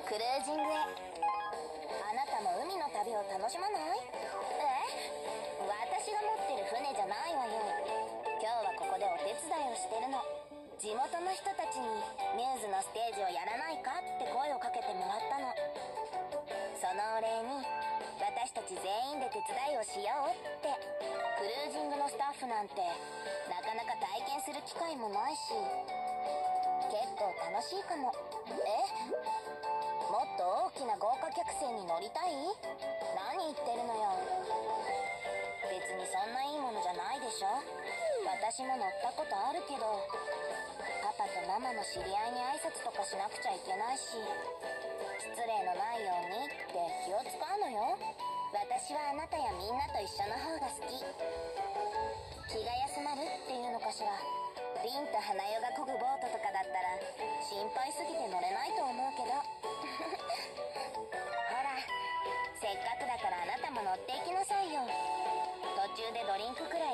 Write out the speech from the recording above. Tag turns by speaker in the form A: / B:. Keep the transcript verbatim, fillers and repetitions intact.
A: クルージングへ。あなたも海の旅を楽しまない？え？私が持ってる船じゃないわよ。今日はここでお手伝いをしてるの。地元の人たちにミューズのステージをやらないかって声をかけてもらったの。そのお礼に私たち全員で手伝いをしようって。クルージングのスタッフなんてなかなか体験する機会もないし、結構楽しいかも。え？もっと大きな豪華客船に乗りたい？何言ってるのよ。別にそんないいものじゃないでしょ。私も乗ったことあるけど、パパとママの知り合いに挨拶とかしなくちゃいけないし、失礼のないようにって気を使うのよ。私はあなたやみんなと一緒の方が好き。気が休まるっていうのかしら。凛と花代が漕ぐボートとかだったら心配すぎて乗れないと思うけどほら、せっかくだからあなたも乗っていきなさいよ。途中でドリンクくら